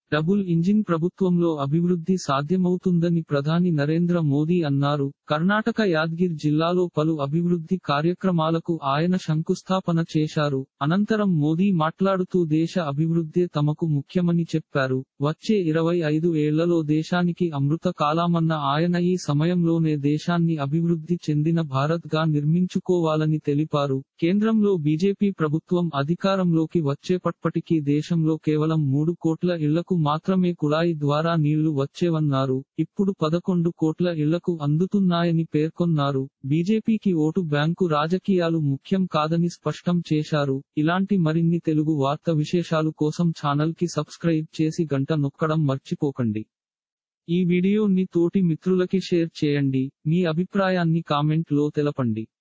Double engine ప్రభుత్వంలో అభివృద్ధి సాధ్యమవుతుందని ప్రధాని నరేంద్ర మోదీ అన్నారు. కర్ణాటక యాద్గిర్ జిల్లాలో పలు అభివృద్ధి కార్యక్రమాలకు ఆయన శంకుస్థాపన చేశారు. అనంతరం మోదీ మాట్లాడుతూ దేశ అభివృద్ధే తమకు ముఖ్యమని చెప్పారు. వచ్చే 25 ఏళ్లలో దేశానికి అమృత కాలమన్న ఆయన ఈ సమయంలోనే దేశాన్ని అభివృద్ధి చెందిన భారత్ గా నిర్మించుకోవాలని తెలిపారు. కేంద్రంలో బీజేపీ ప్రభుత్వం అధికారంలోకి వచ్చేపట్పటికి దేశంలో కేవలం 3 కోట్ల ఇళ్లకు మాత్రమే కుళాయి ద్వారా నీళ్లు వచ్చేవన్నారు. ఇప్పుడు 11 కోట్ల ఇళ్లకు అందుతున్నాయని పేర్కొన్నారు. బీజేపీకి ఓటు బ్యాంకు రాజకీయాలు ముఖ్యం కాదని స్పష్టం చేశారు. ఇలాంటి మరిన్ని తెలుగు వార్త విశేషాలు కోసం ఛానల్ కి సబ్స్క్రైబ్ చేసి గంట నొక్కడం మర్చిపోకండి. ఈ వీడియోని తోటి మిత్రులకి షేర్ చేయండి. మీ అభిప్రాయాన్ని కామెంట్ లో తెలపండి.